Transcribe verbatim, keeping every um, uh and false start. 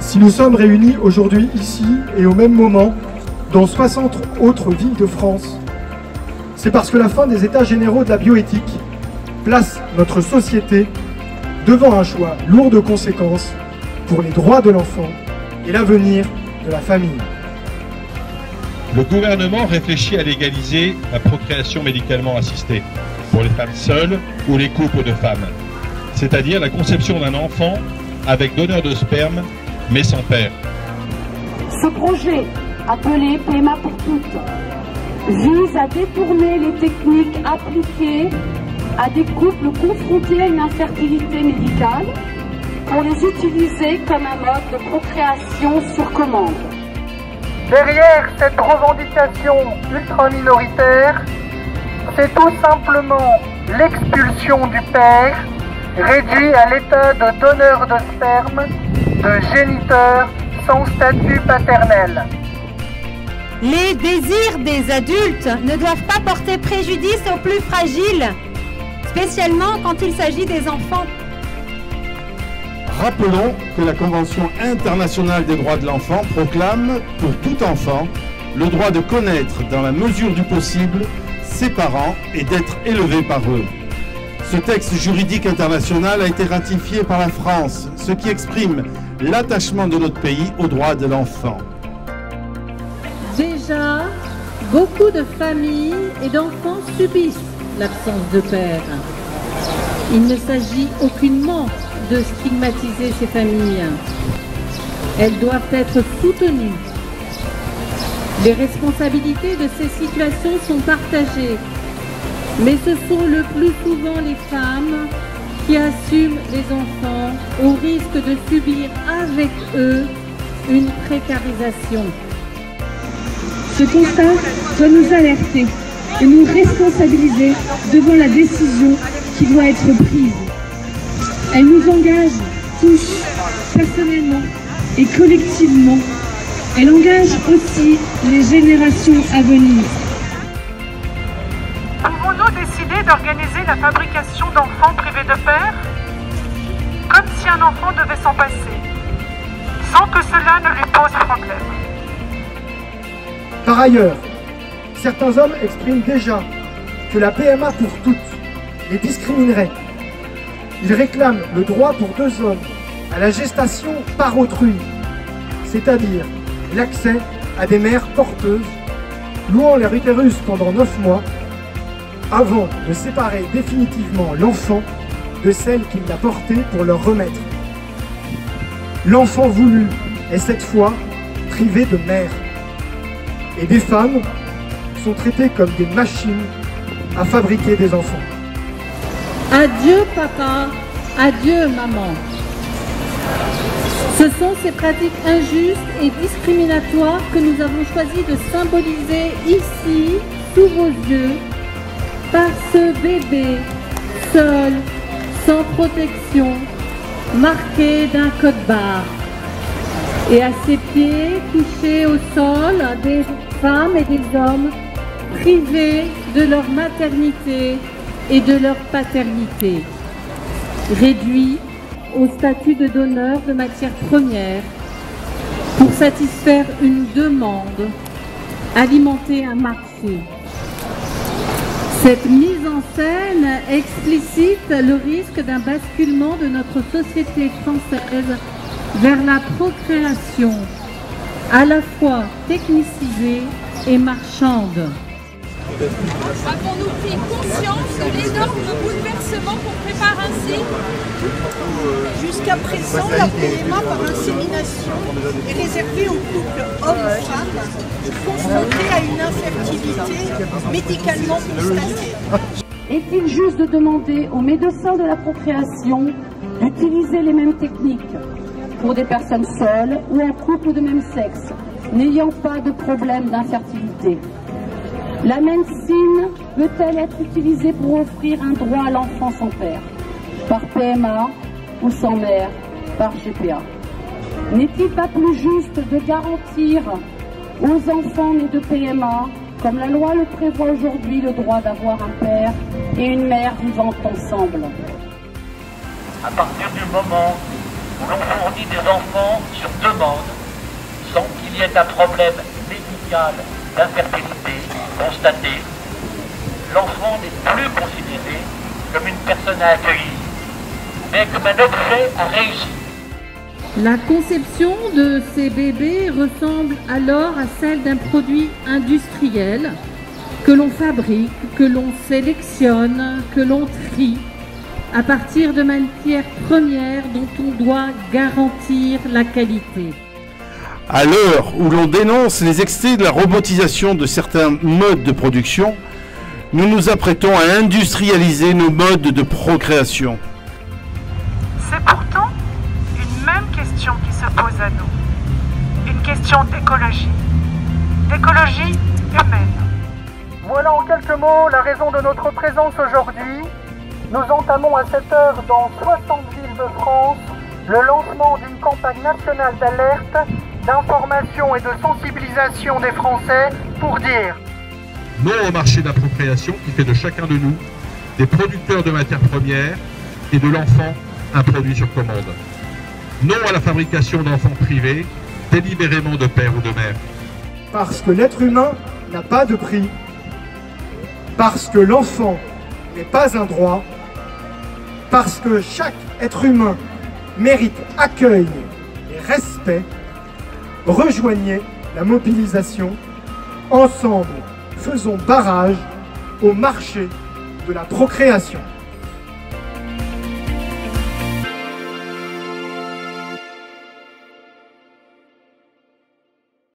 Si nous sommes réunis aujourd'hui ici et au même moment dans soixante autres villes de France, c'est parce que la fin des états généraux de la bioéthique place notre société devant un choix lourd de conséquences pour les droits de l'enfant et l'avenir de la famille. Le gouvernement réfléchit à légaliser la procréation médicalement assistée pour les femmes seules ou les couples de femmes, c'est-à-dire la conception d'un enfant avec donneur de sperme mais sans père. Ce projet, appelé P M A pour toutes, vise à détourner les techniques appliquées à des couples confrontés à une infertilité médicale pour les utiliser comme un mode de procréation sur commande. Derrière cette revendication ultra-minoritaire, c'est tout simplement l'expulsion du père, réduit à l'état de donneur de sperme, de géniteur sans statut paternel. Les désirs des adultes ne doivent pas porter préjudice aux plus fragiles, spécialement quand il s'agit des enfants. Rappelons que la Convention internationale des droits de l'enfant proclame pour tout enfant le droit de connaître dans la mesure du possible ses parents et d'être élevé par eux. Ce texte juridique international a été ratifié par la France, ce qui exprime l'attachement de notre pays aux droits de l'enfant. Déjà, beaucoup de familles et d'enfants subissent l'absence de père. Il ne s'agit aucunement de stigmatiser ces familles. Elles doivent être soutenues. Les responsabilités de ces situations sont partagées, mais ce sont le plus souvent les femmes qui assument les enfants au risque de subir avec eux une précarisation. Ce constat doit nous alerter et nous responsabiliser devant la décision qui doit être prise. Elle nous engage tous, personnellement et collectivement. Elle engage aussi les générations à venir. Pouvons-nous décider d'organiser la fabrication d'enfants privés de père, comme si un enfant devait s'en passer, sans que cela ne lui pose problème? Par ailleurs, certains hommes expriment déjà que la P M A pour toutes les discriminerait. Ils réclament le droit pour deux hommes à la gestation par autrui, c'est-à-dire l'accès à des mères porteuses, louant leur utérus pendant neuf mois, avant de séparer définitivement l'enfant de celle qui l'a porté pour leur remettre. L'enfant voulu est cette fois privé de mère. Et des femmes sont traitées comme des machines à fabriquer des enfants. Adieu papa, adieu maman. Ce sont ces pratiques injustes et discriminatoires que nous avons choisi de symboliser ici, sous vos yeux, par ce bébé, seul, sans protection, marqué d'un code barre. Et à ses pieds, couchés au sol, des femmes et des hommes privés de leur maternité et de leur paternité, réduits au statut de donneur de matières premières pour satisfaire une demande, alimenter un marché. Cette mise en scène explicite le risque d'un basculement de notre société française vers la procréation, à la fois technicisée et marchande. Avons-nous pris conscience de l'énorme bouleversement qu'on prépare ainsi? Jusqu'à présent, la P M A par insémination est réservée aux couples hommes-femmes confrontés à une infertilité médicalement constatée. Est-il juste de demander aux médecins de la procréation d'utiliser les mêmes techniques pour des personnes seules ou en couple de même sexe, n'ayant pas de problème d'infertilité? La médecine peut-elle être utilisée pour offrir un droit à l'enfant sans père, par P M A ou sans mère, par G P A? N'est-il pas plus juste de garantir aux enfants nés de P M A, comme la loi le prévoit aujourd'hui, le droit d'avoir un père et une mère vivant ensemble? À partir du moment où l'on fournit des enfants sur demande, sans qu'il y ait un problème médical d'infertilité constaté, l'enfant n'est plus considéré comme une personne à accueillir, mais comme un objet à réussir. La conception de ces bébés ressemble alors à celle d'un produit industriel que l'on fabrique, que l'on sélectionne, que l'on trie à partir de matières premières dont on doit garantir la qualité. À l'heure où l'on dénonce les excès de la robotisation de certains modes de production, nous nous apprêtons à industrialiser nos modes de procréation. C'est pourtant une même question qui se pose à nous. Une question d'écologie. D'écologie humaine. Voilà en quelques mots la raison de notre présence aujourd'hui. Nous entamons à cette heure dans soixante villes de France le lancement d'une campagne nationale d'alerte, d'information et de sensibilisation des Français pour dire non au marché de la procréation qui fait de chacun de nous des producteurs de matières premières et de l'enfant un produit sur commande. Non à la fabrication d'enfants privés, délibérément de père ou de mère. Parce que l'être humain n'a pas de prix, parce que l'enfant n'est pas un droit, parce que chaque être humain mérite accueil et respect, rejoignez la mobilisation. Ensemble, faisons barrage au marché de la procréation.